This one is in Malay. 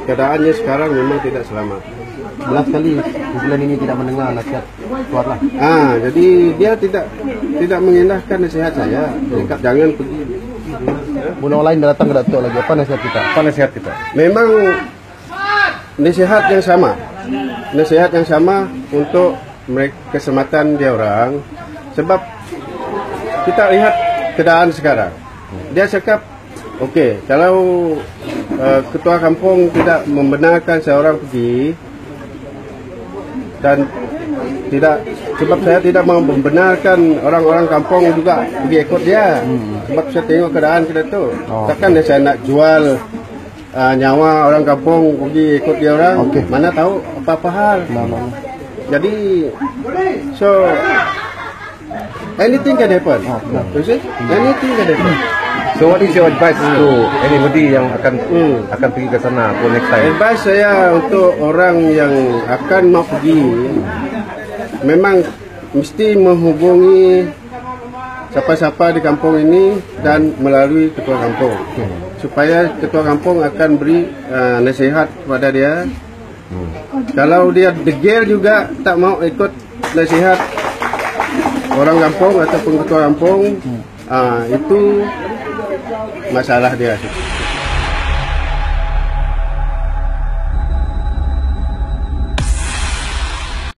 keadaannya sekarang memang tidak selamat. Belas kali bulan ini tidak mendengar nasihat kuatlah. Jadi dia tidak mengindahkan nasihat saya. Jangan pergi. Bulan lain datang ke Datuk lagi. Apa nasihat kita? Memang nasihat yang sama. Nasihat yang sama untuk keselamatan dia orang. Sebab kita lihat keadaan sekarang. Dia cakap, okey, kalau ketua kampung tidak membenarkan seorang pergi dan sebab saya tidak mau membenarkan orang-orang kampung juga pergi ikut dia. Sebab saya tengok keadaan kita tu. Takkan saya nak jual nyawa orang kampung pergi ikut dia orang. Mana tahu apa-apa hal. Jadi so anything can happen. Anything can happen. So what is your advice to anybody yang akan pergi ke sana for next time? Advice saya untuk orang yang akan mau pergi, memang mesti menghubungi siapa-siapa di kampung ini dan melalui ketua kampung, supaya ketua kampung akan beri nasihat kepada dia. Kalau dia degil juga tak mau ikut nasihat orang kampung ataupun ketua kampung, itu masalah dia.